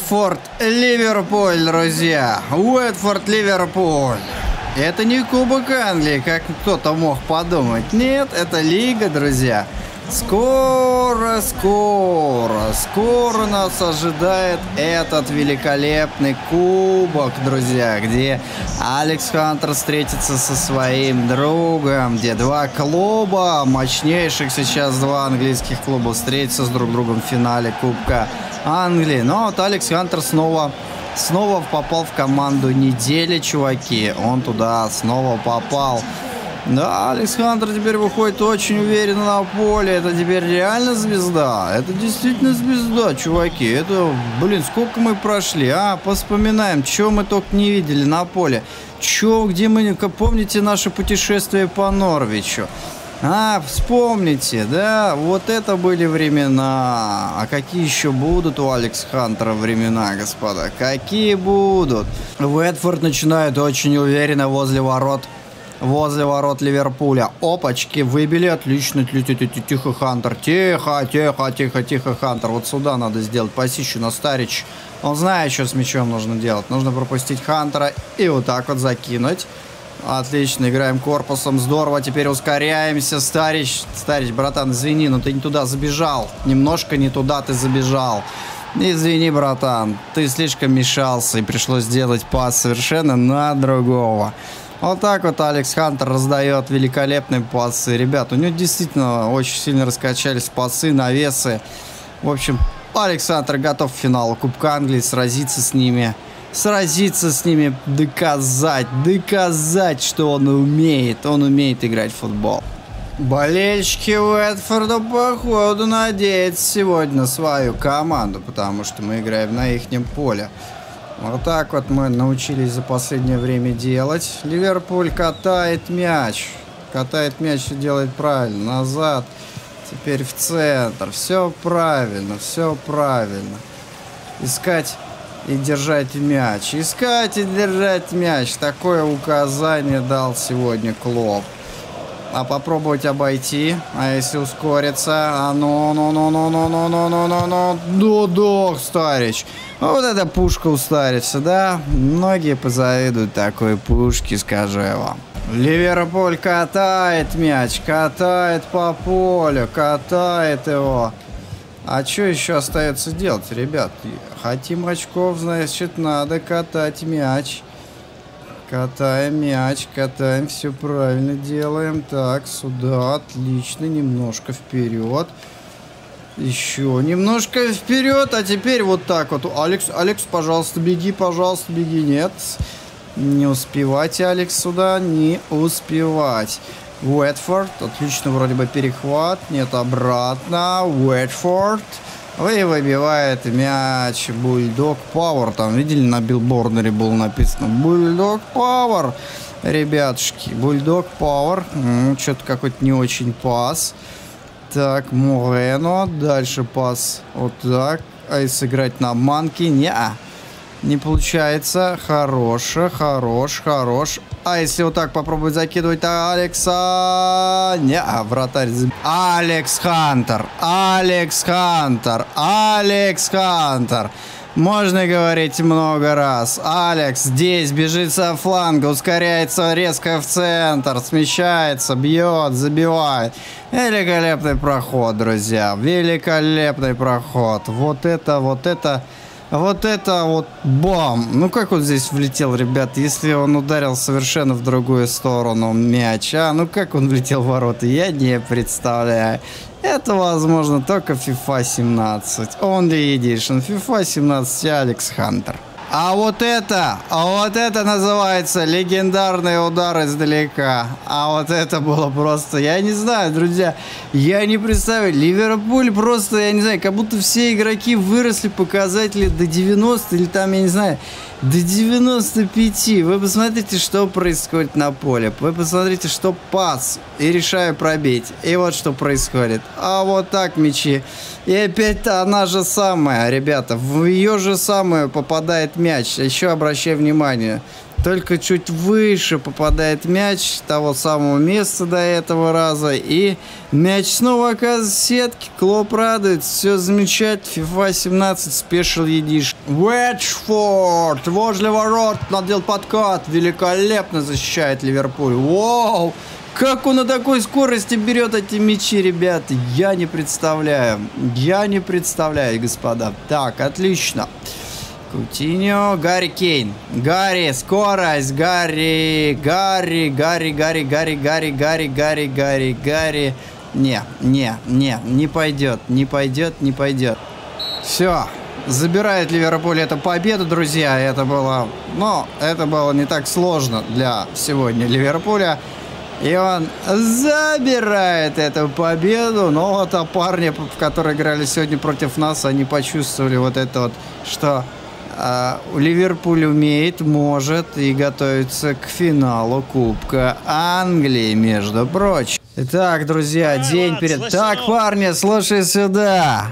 Уотфорд, Ливерпуль, друзья. Уотфорд, Ливерпуль. Это не Кубок Англии, как кто-то мог подумать. Нет, это Лига, друзья. Скоро нас ожидает этот великолепный кубок, друзья, где Алекс Хантер встретится со своим другом, где два клуба, мощнейших сейчас два английских клуба, встретятся с друг другом в финале Кубка Англии. Но вот Алекс Хантер снова попал в команду недели, чуваки. Он туда снова попал. Да, Алекс Хантер теперь выходит очень уверенно на поле. Это теперь реально звезда. Это действительно звезда, чуваки. Это, сколько мы прошли, Поспоминаем, что мы только не видели на поле. Где мы, помните наше путешествие по Норвичу? Вспомните, да, вот это были времена. А какие еще будут у Алекса Хантера времена, господа? Какие будут? Уотфорд начинает очень уверенно возле ворот Ливерпуля. Опачки, выбили, отлично. Тихо, Хантер. Тихо, Хантер. Вот сюда надо сделать пасищу на Старич. Он знает, что с мячом нужно делать. Нужно пропустить Хантера и вот так вот закинуть. Отлично, играем корпусом, здорово, теперь ускоряемся. Старич, братан, извини, но ты не туда забежал. Немножко не туда ты забежал. Извини, братан, ты слишком мешался и пришлось сделать пас совершенно на другого. Вот так вот Алекс Хантер раздает великолепные пасы. Ребят, у него действительно очень сильно раскачались пасы, навесы. В общем, Алекс Хантер готов к финалу Кубка Англии, сразиться с ними, доказать, что он умеет играть в футбол. Болельщики Уотфорда, походу, надеются сегодня на свою команду, потому что мы играем на ихнем поле. Вот так вот мы научились за последнее время делать. Ливерпуль катает мяч и делает правильно. Назад, теперь в центр. Все правильно. Искать и держать мяч. Такое указание дал сегодня Клоп. А попробовать обойти. А если ускориться? Старич. Вот эта пушка у Старича, да? Многие позавидуют такой пушке, скажу я вам. Ливерпуль катает мяч, катает по полю, катает его. А что еще остается делать, ребят? Хотим очков, значит, надо катать мяч. Катаем мяч, все правильно делаем. Так, сюда, отлично, немножко вперед. Еще немножко вперед, а теперь вот так вот. Алекс, пожалуйста, беги. Нет, не успевать, Алекс, сюда, не успевать. Уотфорд, отлично, вроде бы перехват. Нет, обратно. Уотфорд. И выбивает мяч. Бульдог Пауэр. Там, видели, на билбордере было написано Бульдог Пауэр. Ребятушки, Бульдог Пауэр. Что-то какой-то не очень пас. Так, Морено. Дальше пас вот так. А если сыграть на манки? Не получается. Хорош. А если вот так попробовать закидывать Алекса? Вратарь. Алекс Хантер. Можно говорить много раз. Алекс здесь бежит со фланга, ускоряется резко в центр, смещается, бьет, забивает. Великолепный проход, друзья. Великолепный проход. Вот это бам! Как он здесь влетел, ребят, если он ударил совершенно в другую сторону мяч, как он влетел в ворота, я не представляю. Это возможно только FIFA 17. Only Edition. FIFA 17 Алекс Хантер. А вот это называется легендарный удар издалека. А вот это было просто, я не знаю, друзья, я не представляю. Ливерпуль просто, я не знаю, как будто все игроки выросли показатели до 90 или там, я не знаю, до 95. Вы посмотрите, что происходит на поле. Вы посмотрите, что пас. И решаю пробить. И вот что происходит. А вот так мячи. И опять-то она же самая, ребята. В ее же самую попадает мяч. Еще обращаю внимание. только чуть выше попадает мяч того самого места до этого раза. И мяч снова оказывается в сетке. Клоп радует. Все замечательно. FIFA 17 Special Edition. Уэтчфорд возле ворот надел подкат. Великолепно защищает Ливерпуль. Вау! Как он на такой скорости берет эти мячи, ребята, я не представляю. Я не представляю, господа. Так, отлично. Кутиньо, Гарри Кейн. Гарри, скорость, Гарри. Не пойдет, не пойдет, не пойдет. Все, забирает Ливерпуль эту победу, друзья. Это было не так сложно для сегодня Ливерпуля. И он забирает эту победу. Но вот парни, которые играли сегодня против нас, они почувствовали вот это вот, что Ливерпуль умеет, может и готовится к финалу Кубка Англии, между прочим. Итак, друзья, день перед... Так, парни, слушай сюда.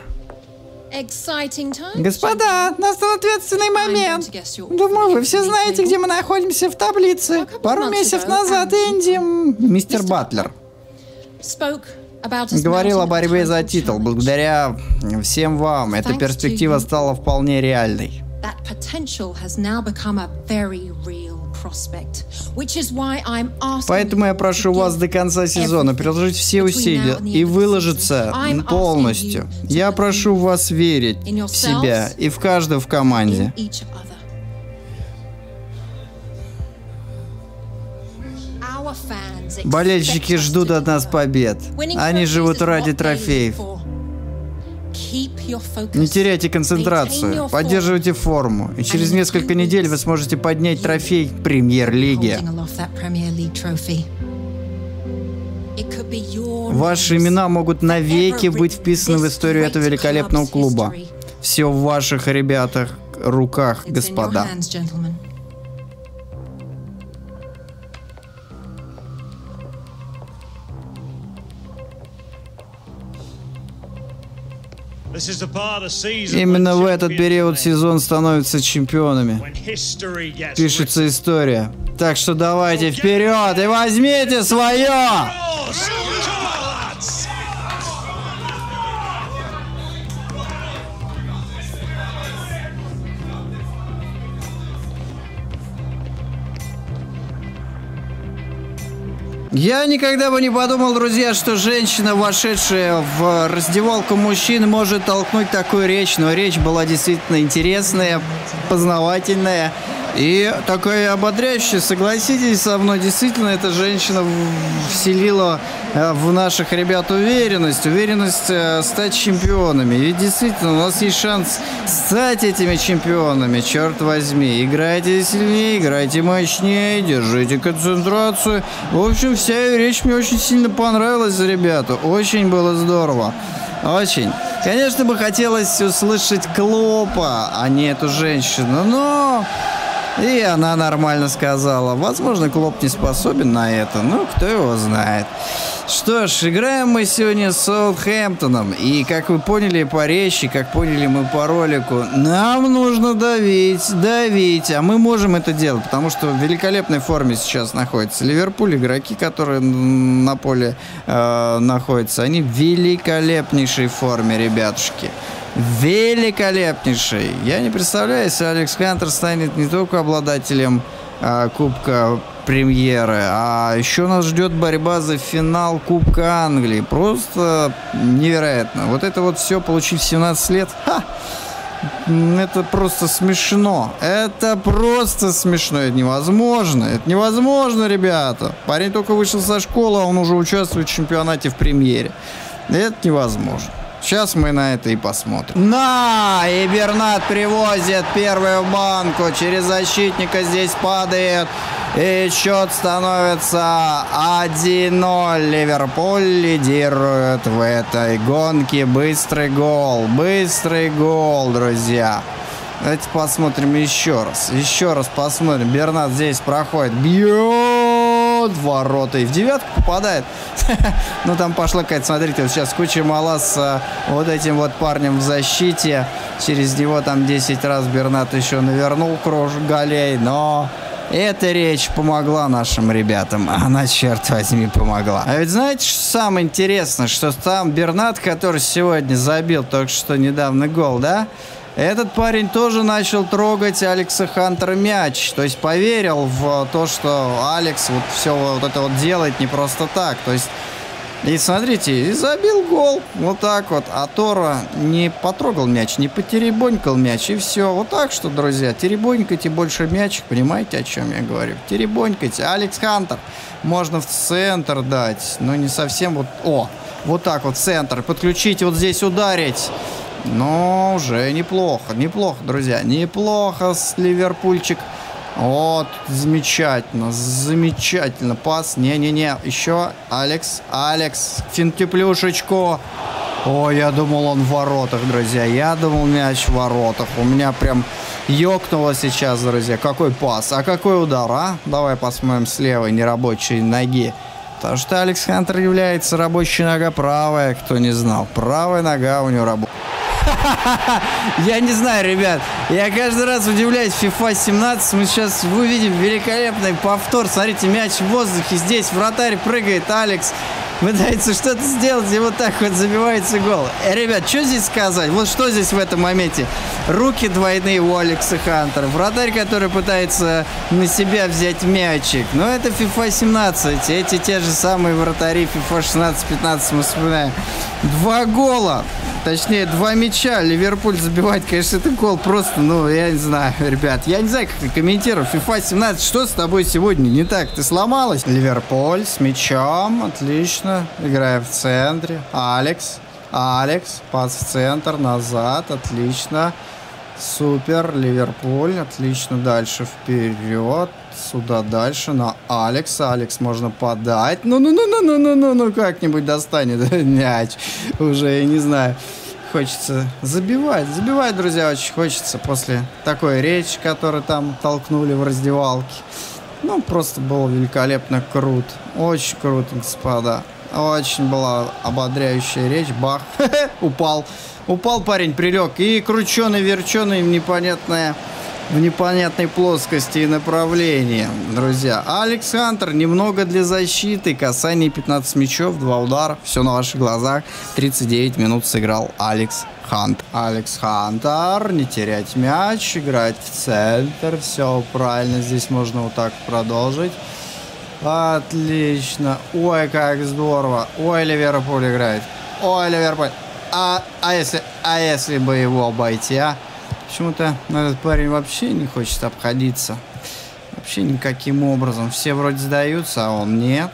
Господа, настал ответственный момент. Думаю, вы все знаете, где мы находимся в таблице. Пару месяцев назад Энди, мистер Батлер, говорил о борьбе за титул. Благодаря всем вам эта перспектива стала вполне реальной. Поэтому я прошу вас до конца сезона приложить все усилия и выложиться полностью. Я прошу вас верить в себя и в каждого в команде. Болельщики ждут от нас побед. Они живут ради трофеев. Не теряйте концентрацию, поддерживайте форму, и через несколько недель вы сможете поднять трофей Премьер-лиги. Ваши имена могут навеки быть вписаны в историю этого великолепного клуба. Все в ваших, ребятах, руках, господа. Именно в этот период сезон становится чемпионами. Пишется история. Так что давайте вперед и возьмите свое! Я никогда бы не подумал, друзья, что женщина, вошедшая в раздевалку мужчин, может толкнуть такую речь. Но речь была действительно интересная, познавательная и такая ободряющая. Согласитесь со мной, действительно, эта женщина вселила в наших ребят уверенность стать чемпионами. И действительно, у нас есть шанс стать этими чемпионами, черт возьми. Играйте сильнее, играйте мощнее, держите концентрацию. В общем, вся ее речь мне очень сильно понравилась, ребята. Очень было здорово. Очень. Конечно, бы хотелось услышать Клопа, а не эту женщину, но... И она нормально сказала. Возможно, Клоп не способен на это, но кто его знает. Что ж, играем мы сегодня с Саутгемптоном. И как вы поняли по речи, как поняли мы по ролику, нам нужно давить. А мы можем это делать, потому что в великолепной форме сейчас находится Ливерпуль. Игроки, которые на поле находятся, они в великолепнейшей форме, ребятушки. Великолепнейший. Я не представляю, если Алекс Хантер станет не только обладателем Кубка Премьеры, а еще нас ждет борьба за финал Кубка Англии. Просто невероятно. Вот это вот все получить в 17 лет. Ха! Это просто смешно. Это просто смешно. Это невозможно. Это невозможно, ребята. Парень только вышел со школы, а он уже участвует в чемпионате в Премьере. Это невозможно. Сейчас мы на это и посмотрим. И Бернат привозит первую банку. Через защитника здесь падает. И счет становится 1-0. Ливерпуль лидирует в этой гонке. Быстрый гол, друзья. Давайте посмотрим еще раз. Еще раз посмотрим. Бернат здесь проходит. Бьет в ворота. И в девятку попадает. Ну, там пошла какая-то, смотрите, вот сейчас куча мала с вот этим вот парнем в защите. Через него там 10 раз Бернат еще навернул голей. Но Эта речь помогла нашим ребятам. Она, черт возьми, помогла. А ведь знаете, что самое интересное? Что там Бернат, который сегодня забил только что недавно гол, да? Этот парень тоже начал трогать Алекса Хантера мяч. То есть поверил в то, что Алекс вот все вот это вот делает не просто так. То есть... И смотрите, и забил гол. Вот так вот. А Тора не потрогал мяч, не потеребонькал мяч. И все. Вот так что, друзья, теребонькайте больше мячик. Понимаете, о чем я говорю? Теребонькайте. Алекс Хантер. Можно в центр дать. Но не совсем вот... О, вот так вот в центр. Подключить, вот здесь ударить. Но уже неплохо. Неплохо, друзья. Неплохо с Ливерпульчик. Вот, замечательно, замечательно. Пас, не-не-не, еще Алекс, финтеплюшечку. О, я думал, он в воротах, друзья. Я думал, мяч в воротах. У меня прям ёкнуло сейчас, друзья. Какой пас, а какой удар, а? Давай посмотрим с левой нерабочей ноги. Потому что Алекс Хантер является рабочей нога правая, кто не знал. Правая нога у него работает. Я не знаю, ребят. Я каждый раз удивляюсь. FIFA 17. Мы сейчас увидим великолепный повтор. Смотрите, мяч в воздухе. Здесь вратарь прыгает. Алекс пытается что-то сделать. И вот так вот забивается гол. Ребят, что здесь сказать? Вот что здесь в этом моменте? Руки двойные у Алекса Хантера. Вратарь, который пытается на себя взять мячик. Но это FIFA 17. Эти те же самые вратари FIFA 16-15 мы вспоминаем. 2 гола. Точнее, 2 мяча. Ливерпуль забивает, конечно, это гол просто, ну, я не знаю, ребят. Я не знаю, как ты комментируешь. FIFA 17, что с тобой сегодня не так? Ты сломалась? Ливерпуль с мячом. Отлично. Играя в центре. Алекс, пас в центр, назад. Отлично. Супер. Ливерпуль. Отлично. Дальше вперед. Сюда дальше на Алекса. Алекс можно подать. Ну, как-нибудь достанет мяч. Уже, я не знаю. Хочется забивать. Забивать, друзья, очень хочется после такой речи, которую там толкнули в раздевалке. Ну, просто было великолепно круто. Очень круто, господа. Очень была ободряющая речь. Бах. Упал. Упал парень, прилег. И крученый-верченый в непонятной плоскости и направлении, друзья. Алекс Хантер немного для защиты. Касание 15 мячов, 2 удара. Все на ваших глазах. 39 минут сыграл Алекс Хантер. Алекс Хантер, не терять мяч, играть в центр. Все правильно, здесь можно вот так продолжить. Отлично. Ой, как здорово. Ой, Ливерпуль играет. Ой, Ливерпуль. А если бы его обойти, а? Почему-то этот парень вообще не хочет обходиться. Вообще никаким образом. Все вроде сдаются, а он нет.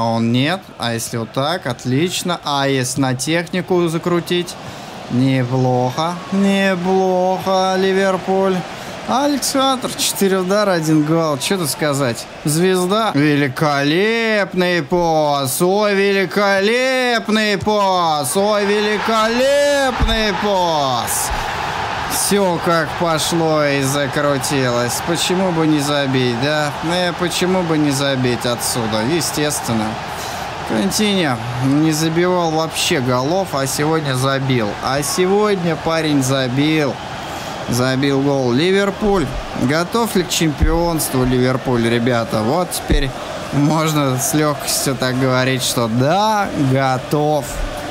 А если вот так, отлично. А если на технику закрутить? Неплохо. Неплохо, Ливерпуль. Алекс Хантер, 4 удара, 1 гол. Что тут сказать? Звезда. Великолепный пас. Ой, великолепный пас. Ой, великолепный пас. Все как пошло и закрутилось. Почему бы не забить, да? Почему бы не забить отсюда? Естественно. Континьо не забивал вообще голов, а сегодня забил. А сегодня парень забил. Забил гол. Ливерпуль. Готов ли к чемпионству Ливерпуль, ребята? Вот теперь можно с легкостью так говорить, что да, готов.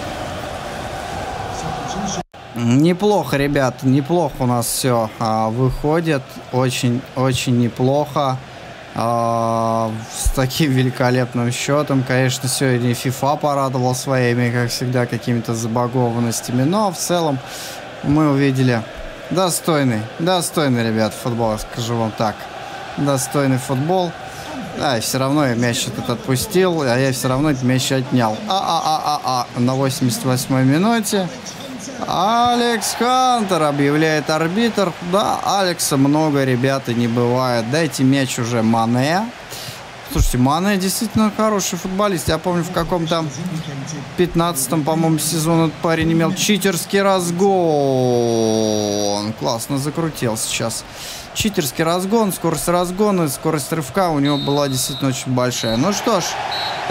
Неплохо, ребята, неплохо у нас все выходит. Очень неплохо. С таким великолепным счетом. Конечно, сегодня FIFA порадовал своими, как всегда, какими-то забагованностями. Но в целом мы увидели достойный, ребят, футбол, скажу вам так. Достойный футбол. Да, и все равно я мяч этот отпустил, а я все равно этот мяч отнял. На 88-й минуте Алекс Хантер, объявляет арбитр. Да, Алекса много, ребята, не бывает. Дайте мяч уже Мане. Слушайте, Мане действительно хороший футболист. Я помню, в каком-то 15-м, по-моему, сезоне этот парень имел читерский разгон. Классно закрутил сейчас. Читерский разгон, скорость разгона, скорость рывка у него была действительно очень большая. Ну что ж,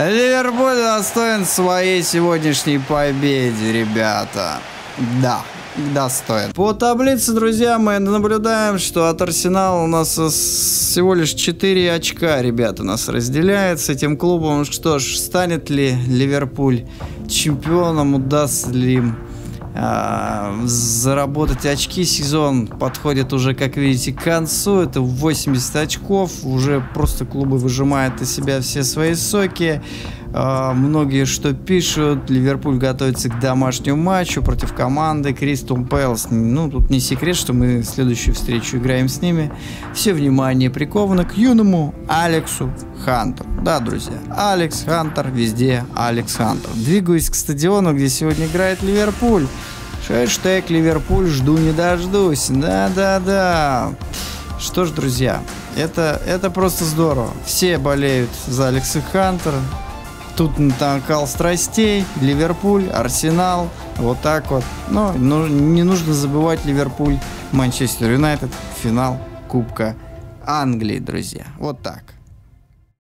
Ливерпуль достоин своей сегодняшней победы, ребята. Да, достоин. По таблице, друзья, мы наблюдаем, что от Арсенала у нас всего лишь 4 очка, ребята, нас разделяет с этим клубом. Что ж, станет ли Ливерпуль чемпионом, удастся ли им заработать очки? Сезон подходит уже, как видите, к концу. Это 80 очков. Уже просто клубы выжимают из себя все свои соки. Многие что пишут: Ливерпуль готовится к домашнему матчу против команды Кристал Пэлас. Ну, тут не секрет, что мы следующую встречу играем с ними. Все внимание приковано к юному Алексу Хантеру. Да, друзья, Алекс Хантер везде, Алекс Хантер. Двигаюсь к стадиону, где сегодня играет Ливерпуль. Хэштег Ливерпуль жду не дождусь. Да-да-да. Что ж, друзья, это просто здорово. Все болеют за Алекса Хантера. Тут накал страстей. Ливерпуль, Арсенал. Вот так вот. Но не нужно забывать Ливерпуль, Манчестер Юнайтед. Финал Кубка Англии, друзья. Вот так.